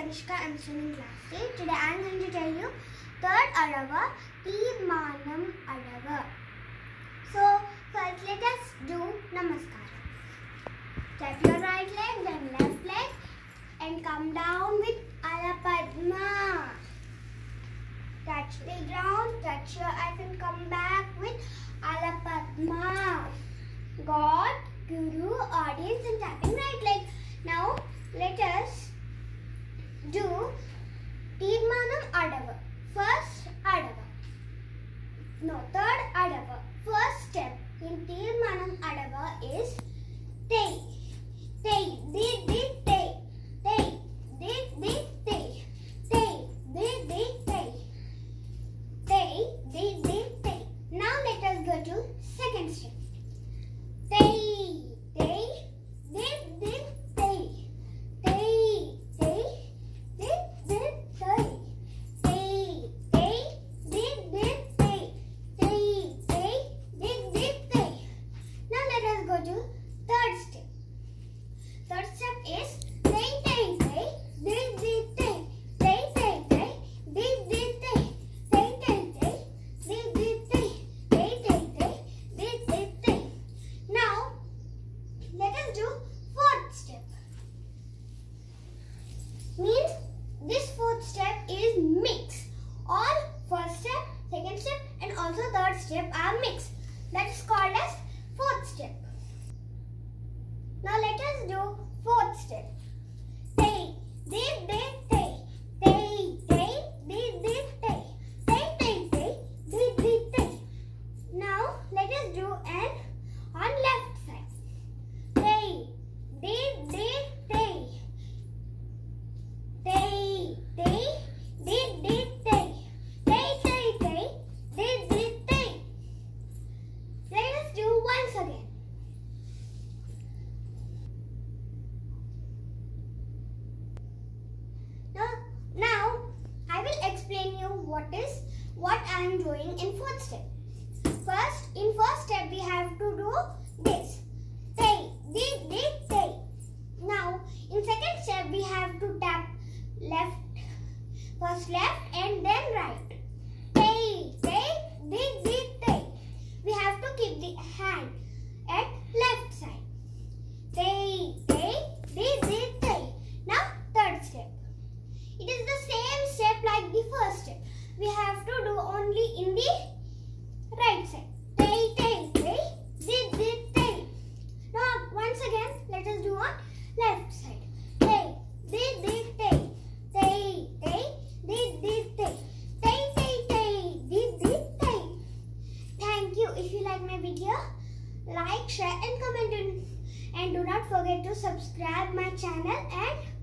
Kanishka. I'm studying class 8. Today I'm going to tell you third adavu, Teermanam adavu. So first let us do namaskaram. Tap your right leg, then left leg, and come down with Padma. Touch the ground, touch your eyes, and come back with Padma. God, Guru, audience, and tapping right leg. Now let us do Teermanam adavu. First adavu. No, third adavu. First step in Teermanam adavu is Tei. Tei, di, di, tei. Tei, di, di, tei. Tei, di, di, tei. Tei, di, di, tei. Now let us go to second step. Tei, tei, di, di, tei. Tei, tei, di, di, tei. Tei, tei, di, di, tei. Tei, tei, di, di, tei. Now let us go to third step. Third step is tei, tei, tei, di, di, tei. Tei, tei, tei, di, di, tei. Tei, tei, tei, di, di, tei. Tei, tei, tei, di, di, tei. Now let us do fourth step. Means this fourth step is mix. All first step, second step, and also third step are mixed. That is called as fourth step. Now let us do fourth step. Tei, di, di, tei. Tei, tei, di, di, tei. Tei, tei, tei, di, di, tei. Now let us do an on left side. Tei, di, di, tei. Tei, tei, di, di, tei. Tei, tei, tei, di, di, tei. Let us do once again. Now I will explain you what I am doing in fourth step. First, in first step we have to do this. Tei, di, di, tei. Now in second step we have to tap left, first left and then right. Tei, tei, di, di, tei. We have to keep the hand at left side. Tei, tei, di, di, tei. Now third step. It is the same step like the first step. We have to do only in the right side. Tei, tei, tei, di, di, tei. Now once again let us do on left side. Tei, di, di, tei. Tei, tei, di, di, tei. Tei, tei, tei, di, di, tei. Thank you. If you like my video, like, share and comment, and do not forget to subscribe my channel and